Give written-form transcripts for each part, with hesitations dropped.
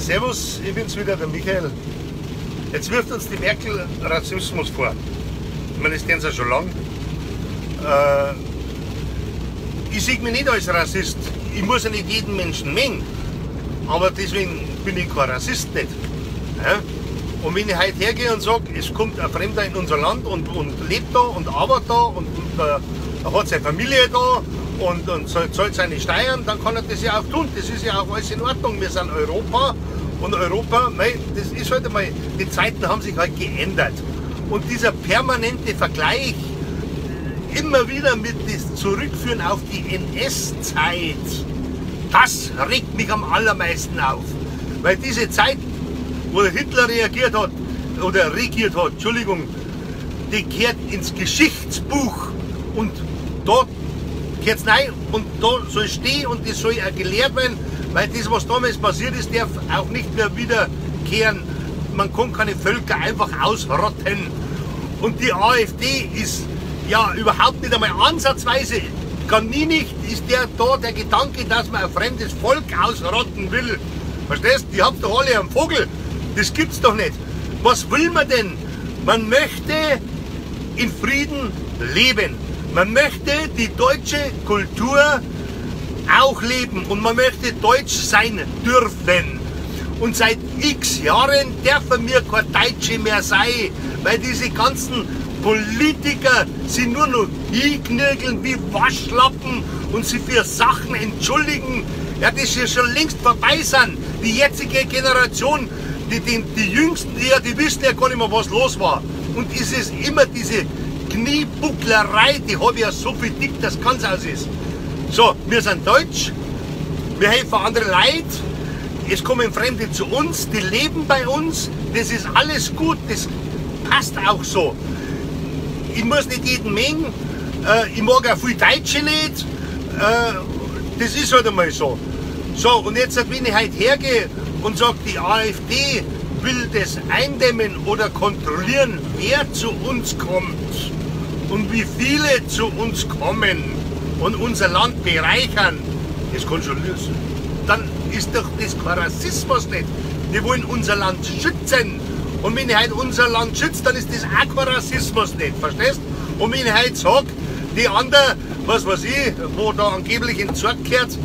Servus, ich bin's wieder, der Michael. Jetzt wirft uns die Merkel Rassismus vor. Ich meine, das kennen sie ja schon lange. Ich sehe mich nicht als Rassist. Ich muss ja nicht jeden Menschen mengen. Aber deswegen bin ich kein Rassist nicht. Ja? Und wenn ich heute hergehe und sage, es kommt ein Fremder in unser Land und lebt da und arbeitet da und hat seine Familie da und zahlt seine Steuern, dann kann er das ja auch tun. Das ist ja auch alles in Ordnung. Wir sind Europa und Europa, das ist halt einmal, die Zeiten haben sich halt geändert. Und dieser permanente Vergleich, immer wieder mit das Zurückführen auf die NS-Zeit, das regt mich am allermeisten auf. Weil diese Zeit, wo der Hitler regiert hat, Entschuldigung, die gehört ins Geschichtsbuch und dort gehört es rein und da soll stehen und das soll auch gelehrt werden, weil das, was damals passiert ist, darf auch nicht mehr wiederkehren. Man kann keine Völker einfach ausrotten. Und die AfD ist ja überhaupt nicht einmal ansatzweise, ist der Gedanke, dass man ein fremdes Volk ausrotten will. Verstehst? Die habt doch alle einen Vogel. Das gibt's doch nicht. Was will man denn? Man möchte in Frieden leben. Man möchte die deutsche Kultur auch leben und man möchte deutsch sein dürfen. Und seit x Jahren dürfen wir kein Deutsche mehr sein, weil diese ganzen Politiker sie nur noch hinknirgeln wie Waschlappen und sie für Sachen entschuldigen, ja, das ja schon längst vorbei sind. Die jetzige Generation, die Jüngsten, die wissen ja gar nicht mehr, was los war. Und es ist immer diese Kniebucklerei, die habe ich ja so viel dick, dass ganz aus ist. So, wir sind deutsch, wir helfen anderen Leuten, es kommen Fremde zu uns, die leben bei uns, das ist alles gut, das passt auch so. Ich muss nicht jeden mengen, ich mag auch viele Deutsche nicht, das ist halt einmal so. So, und jetzt, wenn ich heute hergehe und sage, die AfD will das eindämmen oder kontrollieren, wer zu uns kommt und wie viele zu uns kommen und unser Land bereichern, das kann schon lösen. Dann ist doch das kein Rassismus nicht. Die wollen unser Land schützen. Und wenn ich heute unser Land schütze, dann ist das auch kein Rassismus nicht, verstehst? Und wenn ich heute sage, die anderen, was weiß ich, wo da angeblich in Zug gehört,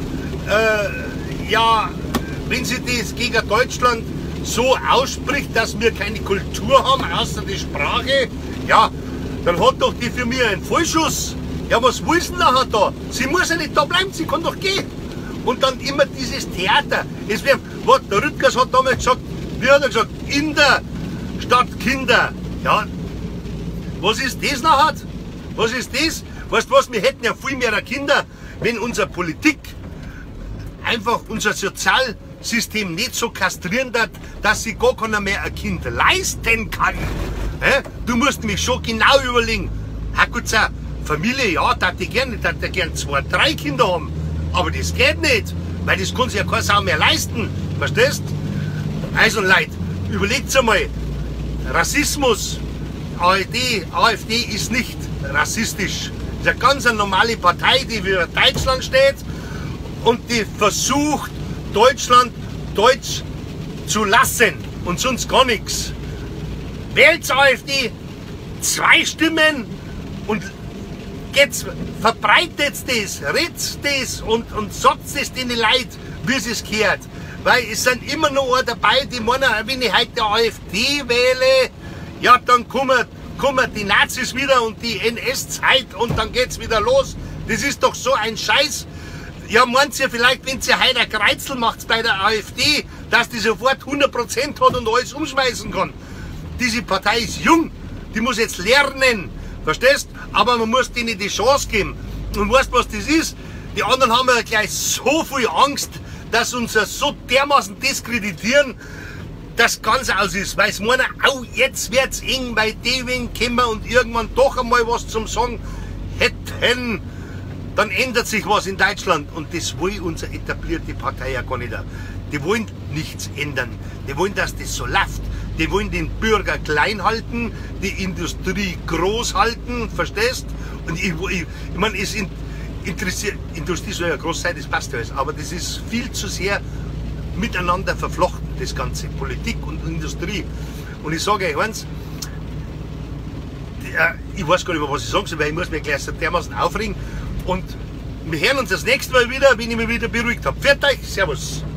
ja, wenn sie das gegen Deutschland so ausspricht, dass wir keine Kultur haben, außer die Sprache, ja, dann hat doch die für mich einen Vollschuss. Ja, was will sie denn nachher da? Sie muss ja nicht da bleiben, sie kann doch gehen. Und dann immer dieses Theater. Der Rüttgers hat damals gesagt, wie hat er gesagt, in der Stadt Kinder. Ja, was ist das nachher? Was ist das? Weißt du was, wir hätten ja viel mehr Kinder, wenn unsere Politik einfach unser Sozialsystem nicht so kastrieren hat, dass sich gar keiner mehr ein Kind leisten kann. Du musst mich schon genau überlegen. Hakutza, Familie, ja, da hätte ich gern 2, 3 Kinder haben. Aber das geht nicht, weil das kann sich ja keine Sau mehr leisten. Verstehst? Also Leute, überlegt einmal, Rassismus, AfD ist nicht rassistisch. Das ist eine ganz normale Partei, die für Deutschland steht und die versucht, Deutschland deutsch zu lassen und sonst gar nichts. Wählt AfD, 2 Stimmen und jetzt verbreitet das, redet das und sagt es den Leuten, wie es gehört. Weil es sind immer noch dabei, die meinen, wenn ich heute die AfD wähle, ja, dann kommen die Nazis wieder und die NS-Zeit und dann geht's wieder los. Das ist doch so ein Scheiß. Ja, meint ihr vielleicht, wenn ihr heute ein Kreuzel macht bei der AfD, dass die sofort 100% hat und alles umschmeißen kann? Diese Partei ist jung, die muss jetzt lernen, verstehst? Aber man muss denen die Chance geben. Und weißt du, was das ist? Die anderen haben ja gleich so viel Angst, dass uns so dermaßen diskreditieren, dass ganz aus ist. Weil sie meinen, oh, jetzt wird's eng, weil die wen kommen und irgendwann doch einmal was zum Sagen hätten. Dann ändert sich was in Deutschland und das will unsere etablierte Partei ja gar nicht. Die wollen nichts ändern. Die wollen, dass das so läuft. Die wollen den Bürger klein halten, die Industrie groß halten, verstehst? Und ich meine, Industrie soll ja groß sein, das passt ja alles, aber das ist viel zu sehr miteinander verflochten, das Ganze, Politik und Industrie. Und ich sage euch eins, ich weiß gar nicht mehr, was ich sagen soll, weil ich muss mich gleich so dermaßen aufregen. Und wir hören uns das nächste Mal wieder, wenn ich mich wieder beruhigt habe. Pfiat euch, servus!